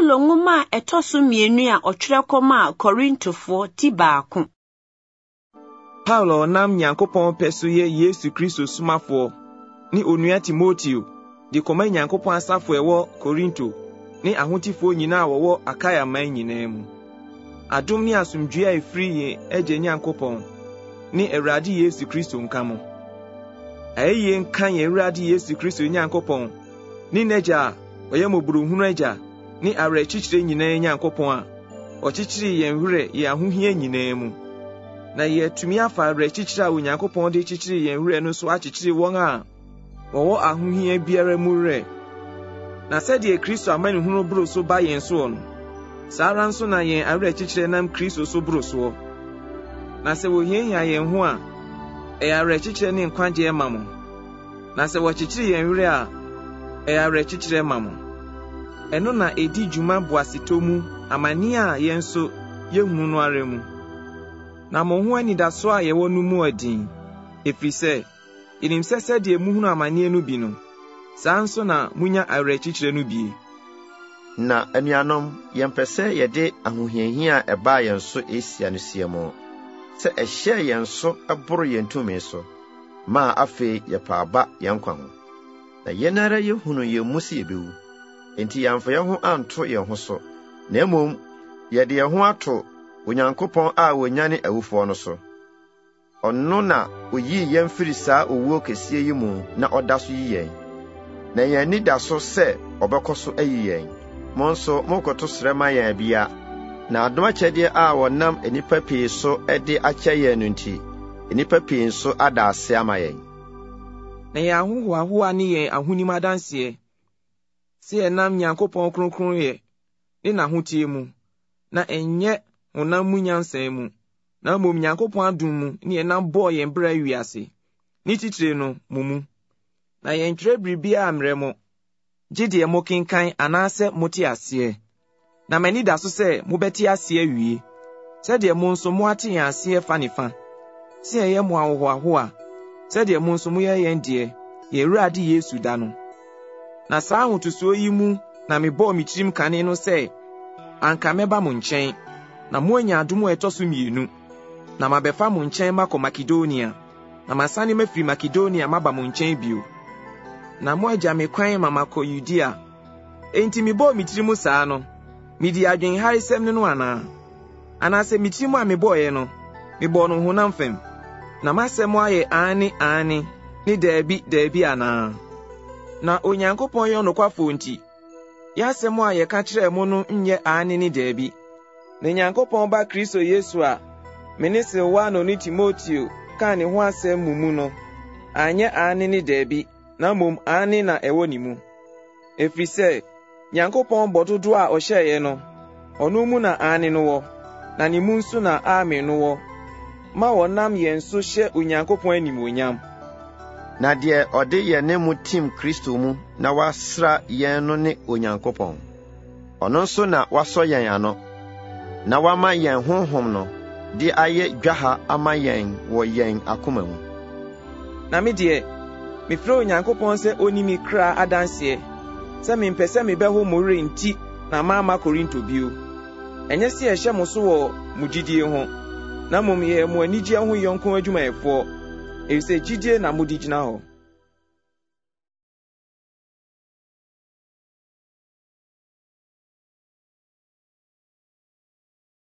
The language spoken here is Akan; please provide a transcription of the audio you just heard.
Paulo nwoma etoso mienu a otwerɛkɔma Korintofo ti baako. Paulo nam Nyankopɔn pɛso yɛ Yesu Kristo sumafo ni onua Timoteo de kɔma Nyankopɔn asafo ɛwɔ Korinto ni ahotifo nyinaa wɔwɔ Akaya man nyinaa mu. Adom ni asomdwoe a efiri yɛn Agya Nyankopɔn ni Awurade Yesu Kristo nka mo. Ayɛ nka yɛn Awurade Yesu Kristo Nyankopɔn ni n'Agya ɔyɛ mɔborɔhunu Agya ni awerɛkyekyerɛ nyinaa Nyankopɔn a ɔkyekyere yɛn werɛ yɛn ahohia nyinaa mu. Na yɛtumi afa awerɛkyekyerɛ a Onyankopɔn de kyekyere yɛn werɛ no so akyekyere wɔn a wɔwɔ ahohia biara mu werɛ. Na sɛdeɛ Kristo amanehunu boro so ba yɛn so no, saa ara nso na yɛn awerɛkyekyerɛ nam Kristo so boro so. Na sɛ wɔhiahia yɛn ho a, ɛyɛ awerɛkyekyerɛ ne nkwagye ma mo. Na sɛ wɔkyekyere yɛn werɛ a, ɛyɛ awerɛkyekyerɛ ma mo. Ɛno na edi dwuma boasetɔ mu amane a yɛn so yɛhunu no ara mu. Na mo ho anidaso a yɛwɔ no mu adin, ɛfiri sɛ, yɛnim sɛ sɛdeɛ muhunu amane no bi no, saa nso na munya awerɛkyekyerɛ no bi. Na anuanom, yɛmpɛ sɛ yɛde ahohiahia a ɛbaa yɛn so esia no sie mo, sɛ ɛhyɛ yɛn so ɛboro yɛn tumi so, ma afei yɛpaaba yɛn nkwa ho. Na yɛn ara yɛhunu yɛn mu sɛ yɛbɛwu. Enti yɛmfa yɛn ho anto yɛn ho so, na mmom yɛde yɛn ho ato Onyankopɔn a wonyane awufoɔ no so. Ɔno na oyii yɛn firi saa owuo kɛseɛ yi mu na ɔda so yi yɛn. Na yɛn ni da so sɛ ɔbɛkɔ so ayi yɛn. Mo nso mokoto srɛ ma yɛn bia. Na adom akyɛdeɛ a wɔnam enipa pii so de akyɛ yɛn no nti, enipa pii nso ada ase ama yɛn. Na yɛn ahohoahoa ne yɛn ahonim adanseɛ, sɛ yɛnam Nyankopɔn kronkronyɛ ne n'ahotie mu, na ɛnyɛ honam mu nyansa mu, na mmom Nyankopɔn adom mu ne yɛnam bɔɔ yɛn bra wiase, ne titire no mu. Na yɛn twerɛ biribiara mmerɛ mo, gye deɛ mo kenkan anaasɛ mote aseɛ. Na m'ani da so sɛ mobɛte aseɛ wie, sɛdeɛ mo nso moate yɛn aseɛ fa ne fa, sɛ ɛyɛ mo ahohoahoa, sɛdeɛ mo nso moyɛ yɛn deɛ, yɛn Awurade Yesu da no. Na saa ahotosoɔ yi mu na mebɔɔ me tirim kane no sɛ, anka mɛba mo nkyɛn, na moanya adom a ɛtɔ so mmienu, na mabɛfa mo nkyɛn makɔ Makedonia, na masane mafiri Makedonia maba mo nkyɛn bio. Na mo agya me kwan ma makɔ Yudea. Enti mebɔɔ me tirim saa no, medi adwenharesɛm no anaa? Anaasɛ me tirim a mebɔɔɛ no, mebɔɔ no honam fam, na masɛm ayɛ aane ne daabi anaa? Na Onyankopɔn yɛ ɔnokwafo nti, yɛasɛm a yɛka kyerɛ mo no nyɛ aane ne daabi. Na Nyankopɔn ba Kristo Yesu a me ne Silwano ne Timoteo ka ne ho asɛm mu no, anyɛ aane ne daabi, na mmom aane na ɛwɔ ne mu. Ɛfiri sɛ, Nyankopɔn bɔ dodo a ɔhyɛeɛ no, ɔno mu na aane no wɔ, na ne mu nso na amen no wɔ, ma wɔnam yɛn so hyɛ Onyankopɔn animuonyam. Na deɛ ɔde yɛn ne mu tim Kristo mu na wasra yɛn no ne Onyankopɔn. Ɔno nso na wasɔ yɛn ano, na wama yɛn honhom no de ayɛ dwaha ama yɛn wɔ yɛn akoma mu. Na me deɛ, mefrɛ Onyankopɔn sɛ oni me kra adanseɛ, sɛ mempɛ sɛ mebɛho mo werɛ nti na maama Korinto bio. Ɛnyɛ sɛ ɛhyɛ mo so wɔ mo gyidie ho, na mmom yɛ mo anigye ho yɔnko adwumayɛfoɔ, ɛfisɛ gyidie na mode gyina hɔ.